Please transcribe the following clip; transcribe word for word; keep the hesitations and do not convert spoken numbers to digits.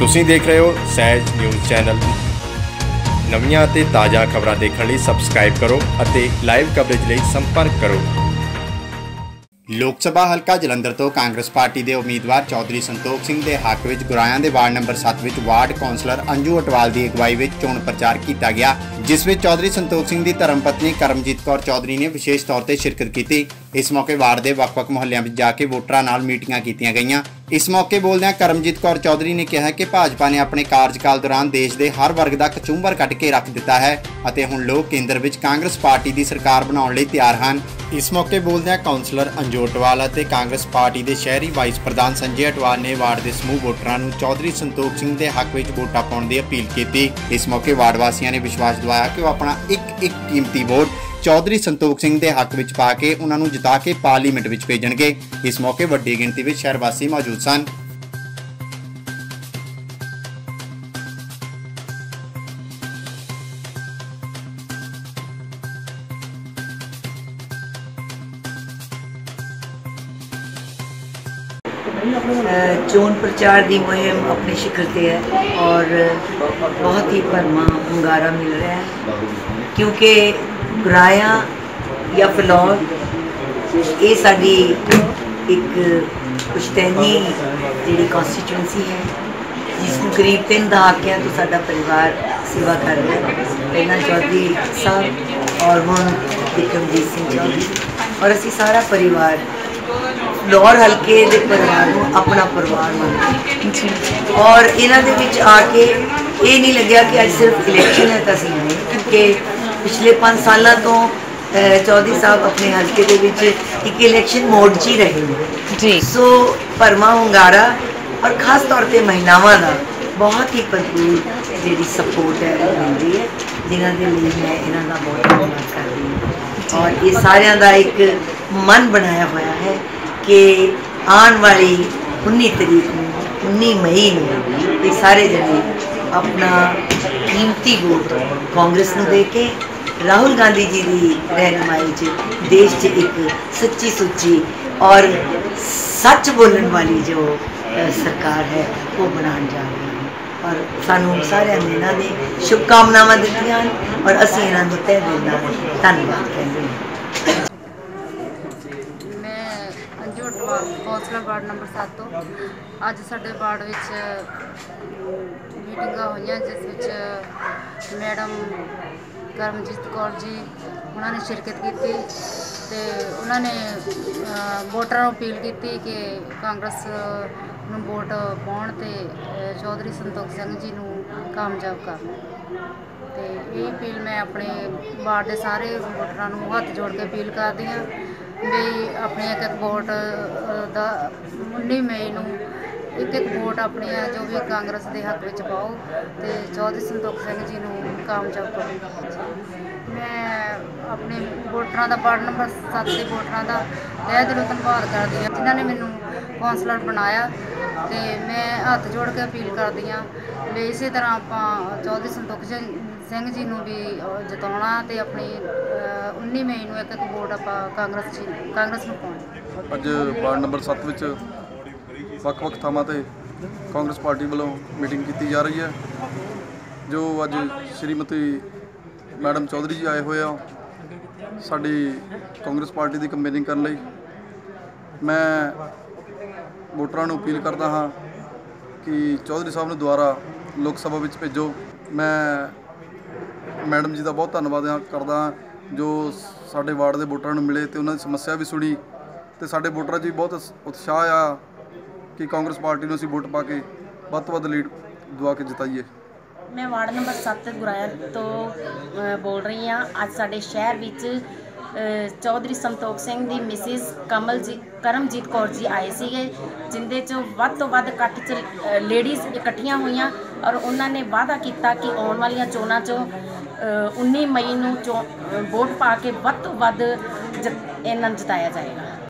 ਤੁਸੀਂ ਦੇਖ ਰਹੇ ਹੋ ਸਹਿਜ ਨਿਊਜ਼ ਚੈਨਲ। ਨਵੀਆਂ ਅਤੇ ਤਾਜ਼ਾ ਖਬਰਾਂ ਦੇਖਣ ਲਈ ਸਬਸਕ੍ਰਾਈਬ ਕਰੋ ਅਤੇ ਲਾਈਵ ਕਵਰੇਜ ਲਈ ਸੰਪਰਕ ਕਰੋ। लोक सभा हल्का जलंधर तो कांग्रेस पार्टी के उम्मीदवार चौधरी संतोख सिंह के हक में गुरायां के वार्ड नंबर सत्त में वार्ड कौंसलर अंजू अटवाल की अगवाई में चोण प्रचार किया गया, जिस में चौधरी संतोख सिंह की धर्मपत्नी करमजीत कौर चौधरी ने विशेष तौर पर शिरकत की। इस मौके वार्ड के वक्-वक् मुहल्लियां में जाके वोटरां नाल मीटिंगां कीतियां गईयां। इस मौके बोलदियां करमजीत कौर चौधरी ने कहा कि भाजपा ने अपने कार्यकाल दौरान देश के हर वर्ग का कचूंबर कट के रख दिता है और हुण लोग केंद्र में कांग्रेस पार्टी की सरकार बनाने लई तैयार हैं। इस मौके बोलदियां काउंसलर अंजू अटवाल और कांग्रेस पार्टी के शहरी वाइस प्रधान संजय अटवाल ने वार्ड के समूह वोटरां नूं चौधरी संतोख सिंह के हक में वोटां पाउण की अपील की। इस मौके वार्ड वासियों ने विश्वास दिलाया कि वह अपना एक एक कीमती वोट चौधरी संतोख सिंह के हक में पा के उन्होंने जिता के पार्लीमेंट में भेजणगे। इस मौके वड्डी गिणती में शहर वासी मौजूद सन। चोण प्रचार की मुहिम अपने शिखर पे है और बहुत ही भरमा hunगारा मिल रहा है, क्योंकि गुराया या फिलौर ये साडी एक पुश्तैनी जी कॉन्स्टिट्यूंसी है, जिसको करीब तीन दहाकियां तो साडा परिवार सेवा कर रहा है। पहला चौधरी साहब और हुण विक्रमजीत सिंह चौधरी और असी सारा परिवार लाहौर हल्के दे परिवार को अपना परिवार मानते और इन्हां दे विच आके ये नहीं लग्या कि अज सिर्फ इलैक्शन है तो असीं नहीं, क्योंकि पिछले पाँच सालों तो चौधरी साहब अपने हल्के दे विच एक इलैक्शन मोड च ही रहे जी। सो भरमा hunगारा और खास तौर पर महिलावां दा बहुत ही भरपूर जी सपोर्ट है वो मिल रही है, जिन्हां दे लिए मैं इन्हां दा बहुत धन्यवाद करती हूँ। और ये सारियां दा एक मन बनाया हुआ है कि आने वाली उन्नीस तरीक को उन्नीस मई में ये सारे जने अपना कीमती वोट कांग्रेस को दे के राहुल गांधी जी की रहनुमाई च देश च एक सच्ची सुच्ची और सच बोलने वाली जो सरकार है वो बनाने जा रही है। और सानू सारे ने इन्हों ने शुभकामनावां दित्तियां और असीं इन्हां नूं तहे दिल नाल धन्नवाद कहंदे हां। कौंसलर वार्ड नंबर सत्त तो अज साडे वार्ड मीटिंग हुई, जिस मैडम करमजीत कौर जी उन्होंने शिरकत की तो उन्होंने वोटरां नूं अपील की कि कांग्रेस नूं वोट पाउण ते चौधरी संतोख सिंह जी नूं कामयाब करन। तो ये अपील मैं अपने वार्ड के सारे वोटरां नूं हत्थ जोड़ के अपील करदी हाँ भी अपने एक एक वोट दा उन्नीस मई नूं एक एक वोट अपने जो भी कांग्रेस के हक में पाओ तो चौधरी संतोख सिंह जी नूं कामयाब करो। मैं अपने वोटरां दा वार्ड नंबर सत्त के वोटरां दा तहे दिलों धन्नवाद करदी हाँ जिन्होंने मैनूं कौंसलर बनाया, तो मैं हत्थ जोड़ के अपील करदी हाँ भी इस तरह आपां चौधरी संतोख सिंह जी नूं भी जिताउणा ते अपनी उन्नीस मई नूं एक एक वोट आपां कांग्रेस जी कांग्रेस नूं पाउणा। अज वार्ड नंबर सत्त विच वक्-वक् थावां ते कांग्रेस पार्टी वालों मीटिंग की जा रही है, जो अज श्रीमती मैडम चौधरी जी आए हुए आ साडी कांग्रेस पार्टी की कंपेनिंग करने लई। मैं वोटरां नूं अपील करदा हाँ कि चौधरी साहब नूं दुबारा लोक सभा विच भेजो। मैं मैडम जी का बहुत धन्नवाद करदा जो साडे वार्ड के वोटरां नूं मिले तो उन्हां दी समस्या भी सुनी, तो साडे वोटरां 'च भी बहुत उत्साह आ कि कांग्रेस पार्टी नूं असीं वोट पा के वध तो वध लीड दवा के जिताइए। मैं वार्ड नंबर सत्त गुराया तो बोल रही हाँ। अज साडे शहर विच चौधरी संतोख सिंह दी मिसिज कमल जी करमजीत कौर जी आए सीगे, जिंदे च वध तो वध इकट्ठ च लेडीज़ इकट्ठियां हुईयां और उन्होंने वादा किया कि आने वाली चोणां चो उन्नीस मई नूं चो वोट पा के वध तो वध इन्हां नूं जिताया जाएगा।